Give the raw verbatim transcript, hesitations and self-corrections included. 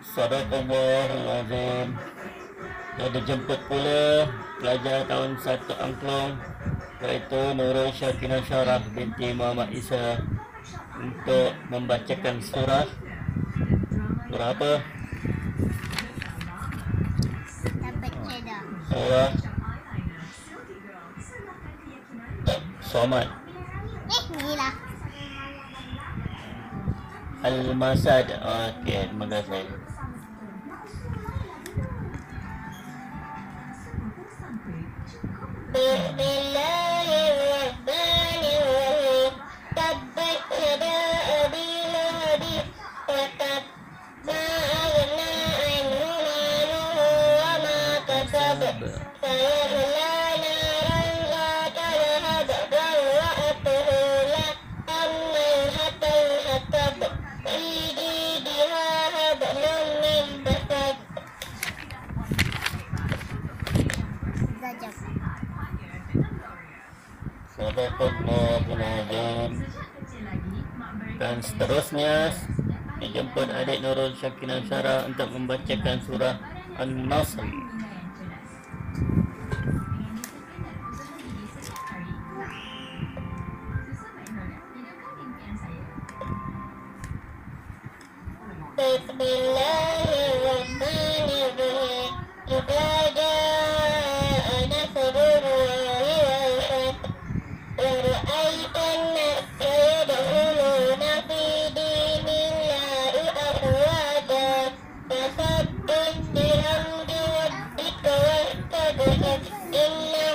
Sadaqallahul Azim. Dan dijemput pula pelajar tahun satu Angklung, iaitu Nurul Syakinah Syarah binti Muhammad Isa, untuk membacakan surah. Surah apa? Surah Somad. Eh, inilah. Al-Masad. Okey, terima kasih. Bismillahirrahmanirrahim. Tabbat yada abi lahabin wa tab. Ma aghna anhu maluhu wa ma kasab. Sayasla naran zata lahab dharra'atuhu amman hatal hatab. Fi jidiha hablum min masad. Zajab. Sadaqallahul Azim. Dan seterusnya dijemput adik Nurul Syakinah Syarah untuk membacakan surah An-Nasr. Bismillahirrahmanirrahim. Idza jaa nasrullahi wal fath wa ra'aitan nasa yadkhuluna fi dinillahi afwaja fasabbih bihamdi rabbika wastaghfir innahu